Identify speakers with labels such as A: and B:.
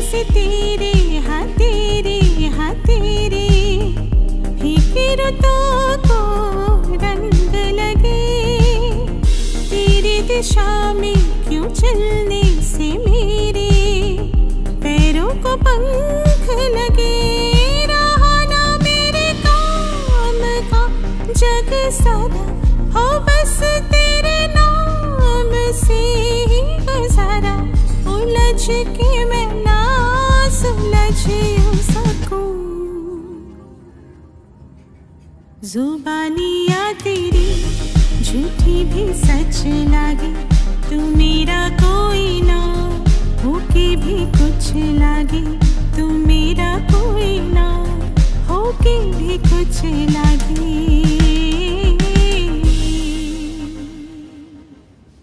A: से तेरे हाँ तेरे हाँ तेरे फीकी रुतों को रंग लगे। तेरी दिशा में क्यों चलने से मेरे पैरों को पंख लगे। रहा ना मेरे काम का जग सारा हो बस तेरे नाम से ही गुजारा। उलझ के मैं ना सुलझ यूं सकूं। जुबानियाँ तेरी झूठी भी सच लागे।